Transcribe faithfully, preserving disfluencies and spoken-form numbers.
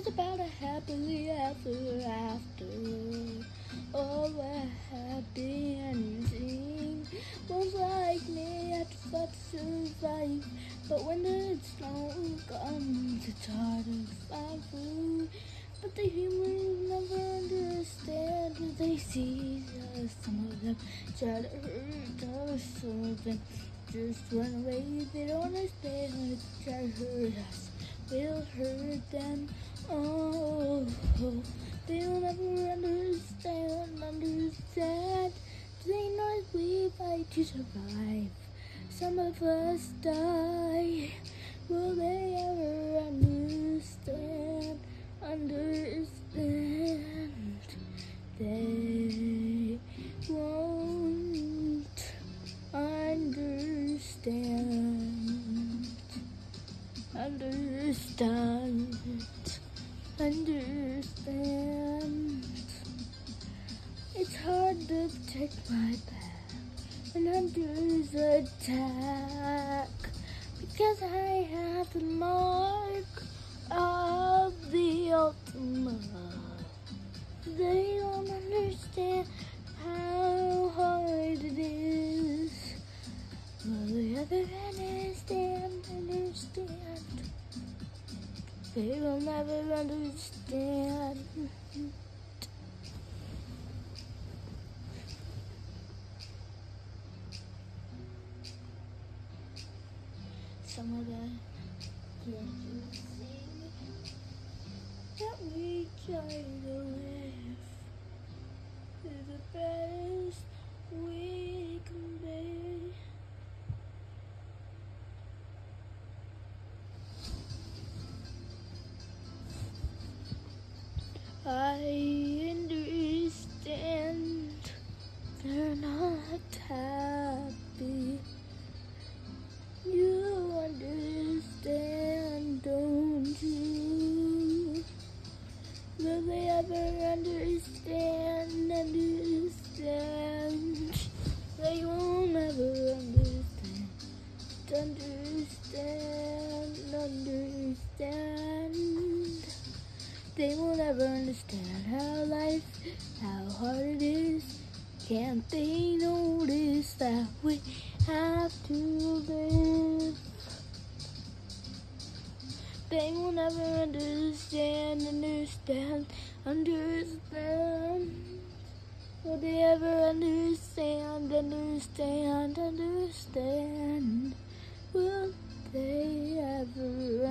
It's about a happily ever after. Oh, a happy ending. Ones like me have to fight to survive, but when the storm comes, it's hard to find food. But the humans never understand what they see us. Some of them try to hurt us, some of them just run away. They don't understand. Try to hurt us, we'll hurt them. Oh, they'll never understand, understand. They know that we fight to survive. Some of us die. Will they ever understand? Understand? They won't understand. Understand. Understand. It's hard to take my back when hunter's attack, because I have the mark of the ultima. They don't understand how hard it is. Will they ever understand, understand? They will never understand. Some of the can't you see that we try to live to the best we can be. I understand they're not happy. You understand, don't you? Will they ever understand, understand? They will never understand, understand, understand. They will never understand how life, how hard it is. Can't they notice that we have to live? They will never understand, understand, understand. Will they ever understand, understand, understand? Will they ever